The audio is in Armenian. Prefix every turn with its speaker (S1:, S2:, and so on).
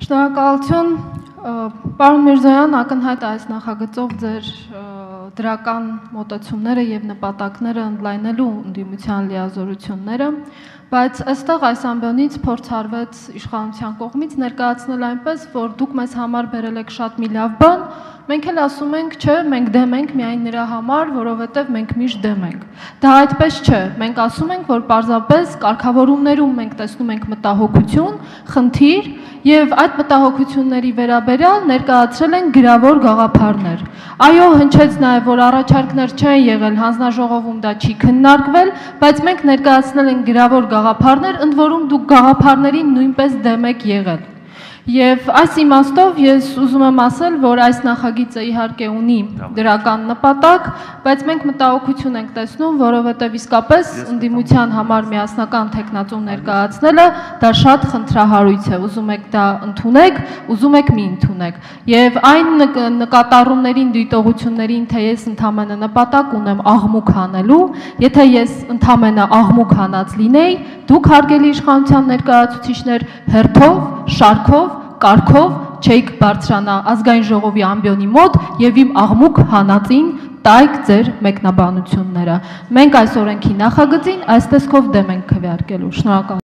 S1: Շնորհակալություն, պարոն Միրզոյան, ակնհայտ այս նախագծով ձեր դրական մոտեցումները եւ նպատակները ընդլայնելու ընդդիմության լիազորությունները, բայց այստեղ այս ամբիոնից փորձարվեց իշխանության կողմից ներկայացնել այնպես, որ դուք մեզ համար բերել եք շատ մի լավ բան, մենք էլ ասում ենք, չէ, մենք դեմ ենք միայն նրա համար, որովհետև մենք միշտ դեմ ենք։ Դա այդպես չէ, մենք ասում ենք, որ պարզապես կարգավորումներում մենք տեսնում ենք մտահոգություն, խնդիր եւ այդ մտահոգությունների վերաբերյալ ներկայացրել են գրավոր գաղափարներ։ Այո, հնչեց նաեւ, որ առաջարկներ չեն եղել, հանձնաժողովում դա չի քննարկվել, բայց մենք ներկայացնել ենք գրավոր գաղափարներ, ընդ որում դուք գաղափարներին նույնպես դեմ եք եղել։ Եվ այս իմաստով ես ուզում եմ ասել, որ այս նախագիծը իհարկե ունի դրական նպատակ, բայց մենք մտահոգություն ենք տեսնում, որովհետև իսկապես ընդդիմության համար միասնական թեկնածու ներկայացնելը դա շատ խնդրահարույց է, ուզում եք դա ընդունեք, ուզում եք մի ընդունեք։ Եվ այն նկատառումներին, դիտողություններին, թե ես ընդամենը նպատակ ունեմ աղմուկ հանելու, եթե ես ընդամենը աղմուկ հանած լինեի, դուք հարգելի իշխանության ներկայացուցիչներ հերթով, շարքով կարգով չեք բարձրանա ազգային ժողովի ամբիոնի մոտ եւ իմ աղմուկ հանածին տայք ձեր մեկնաբանությունները։ Մենք այս օրենքի նախագծին այս տեսքով դեմ ենք քվեարկելու։ Շնորհակալ